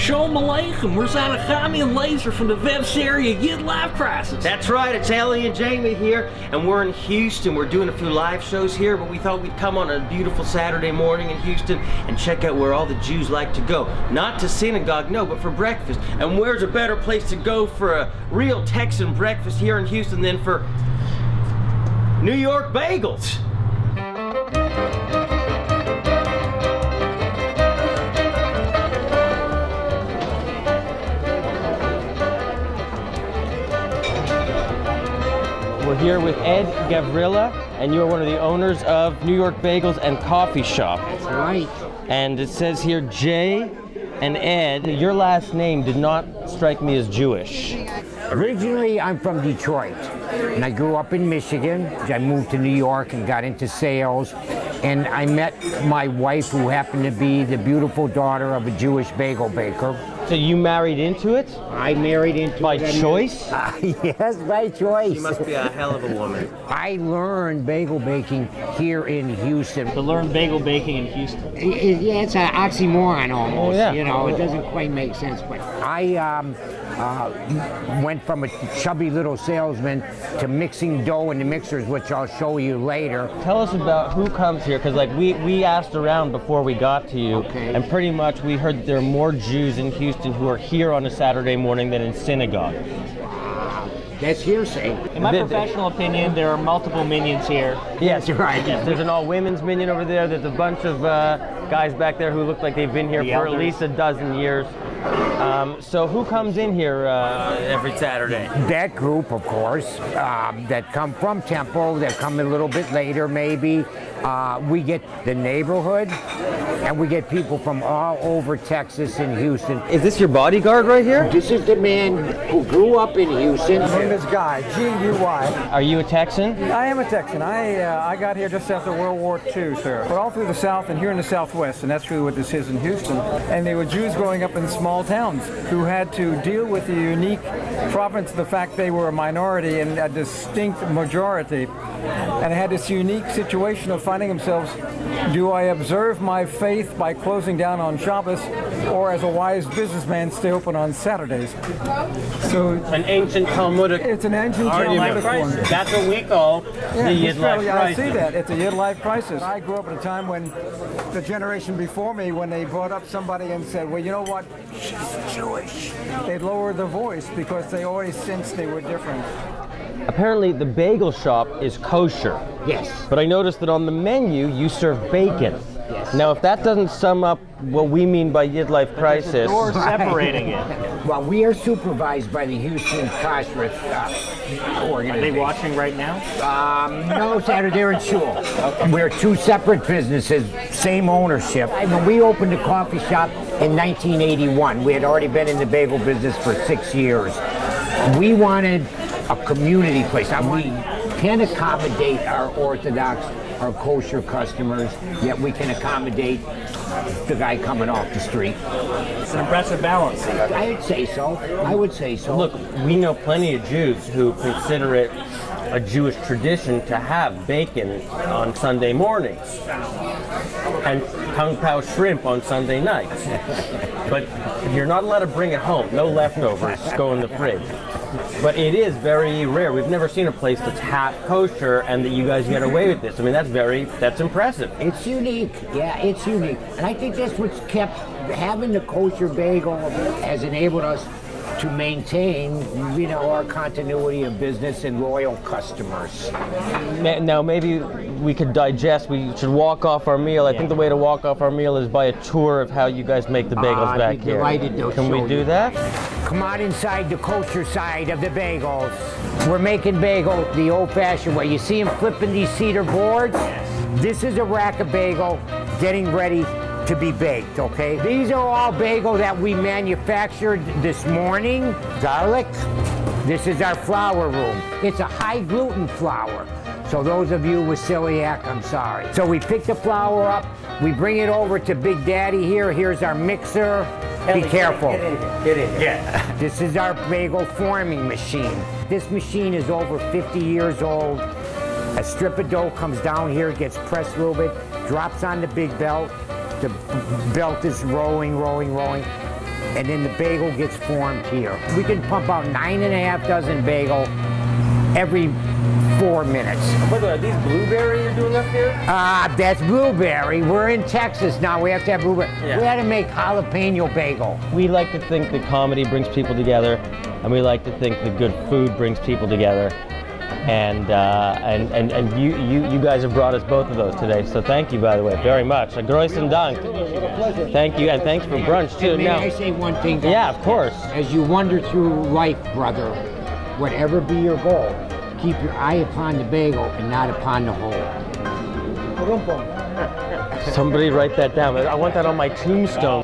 Shalom Aleichem, we zijn Chami en Laser van de webserie Yid Life Crisis. That's right, it's Ellie and Jamie here, and we're in Houston. We're doing a few live shows here, but we thought we'd come on a beautiful Saturday morning in Houston and check out where all the Jews like to go. Not to synagogue, no, but for breakfast. And where's a better place to go for a real Texan breakfast here in Houston than for New York bagels? We're here with Ed Gavrila, and you're one of the owners of New York Bagels and Coffee Shop. That's right. And it says here, Jay and Ed, your last name did not strike me as Jewish. Originally, I'm from Detroit, and I grew up in Michigan. I moved to New York and got into sales, and I met my wife, who happened to be the beautiful daughter of a Jewish bagel baker. So you married into it? I married into it. By choice? Yes, by choice. She must be a hell of a woman. I learned bagel baking here in Houston. To learn bagel baking in Houston. Yeah, it's an oxymoron almost. Yeah. You know, it doesn't quite make sense. But I went from a chubby little salesman to mixing dough in the mixers, which I'll show you later. Tell us about who comes here, because like we asked around before we got to you, okay, and pretty much we heard that there are more Jews in Houston who are here on a Saturday morning than in synagogue. That's hearsay. In my professional opinion, there are multiple minions here. Yes, you're right. Yes, there's an all-women's minion over there. There's a bunch of guys back there who look like they've been here for at least a dozen years. So who comes in here every Saturday? That group, of course, that come from Temple, that come a little bit later maybe. We get the neighborhood, and we get people from all over Texas and Houston. Is this your bodyguard right here? This is the man who grew up in Houston. My name is Guy, G-U-Y. Are you a Texan? I am a Texan. I got here just after World War II, sir. But all through the South and here in the Southwest, and that's really what this is in Houston. And they were Jews growing up in small towns who had to deal with the unique province, the fact they were a minority and a distinct majority. And had this unique situation of finding themselves, do I observe my faith by closing down on Shabbos, or as a wise businessman stay open on Saturdays? So an ancient Talmudic. It's an ancient Talmudic one. That's what we call the Yid Life Crisis. I see that. It's a Yid Life Crisis. I grew up at a time when the generation before me, when they brought up somebody and said, well, you know what, she's Jewish, they'd lower their voice because they always sensed they were different. Apparently the bagel shop is kosher. Yes. But I noticed that on the menu you serve bacon. Yes. Now if that doesn't sum up what we mean by Yid Life Crisis. Or separating it. Well, we are supervised by the Houston Kashrut organization. Are they watching right now? No, Saturday they're in shul. Okay. We're two separate businesses, same ownership. When we opened the coffee shop in 1981, we had already been in the bagel business for 6 years. We wanted a community place. We can accommodate our Orthodox, our kosher customers, yet we can accommodate the guy coming off the street. It's an impressive balance. I'd say so. I would say so. Look, we know plenty of Jews who consider it a Jewish tradition to have bacon on Sunday mornings and Kung Pao shrimp on Sunday nights. But you're not allowed to bring it home. No leftovers. Go in the fridge. But it is very rare. We've never seen a place that's half kosher and that you guys get away with this. I mean, that's impressive. It's unique. Yeah, it's unique. And I think that's what's kept, having the kosher bagel has enabled us to maintain, you know, our continuity of business and loyal customers. Now, maybe we could digest. We should walk off our meal. I think the way to walk off our meal is by a tour of how you guys make the bagels back here. Delighted to Can show we do you. that? Come on inside the kosher side of the bagels. We're making bagel the old-fashioned way. You see them flipping these cedar boards? This is a rack of bagel getting ready to be baked, okay? These are all bagel that we manufactured this morning. Garlic. This is our flour room. It's a high gluten flour. So those of you with celiac, I'm sorry. So we pick the flour up, we bring it over to Big Daddy here. Here's our mixer. Be careful. Get in. Yeah. This is our bagel forming machine. This machine is over 50 years old. A strip of dough comes down here, gets pressed a little bit, drops on the big belt. The belt is rolling, rolling, rolling. and then the bagel gets formed here. We can pump out 9.5 dozen bagel every 4 minutes. By the way, are these blueberry you're doing up here? That's blueberry. We're in Texas now. We have to have blueberry. Yeah. We had to make jalapeno bagel. We like to think that comedy brings people together, and we like to think that good food brings people together. And you guys have brought us both of those today, so thank you, by the way, very much. Großen Dank. Thank you, and thanks for brunch too. May I say one thing? Guys? Yeah, of course. As you wander through life, brother, whatever be your goal, keep your eye upon the bagel and not upon the hole. Somebody write that down. I want that on my tombstone.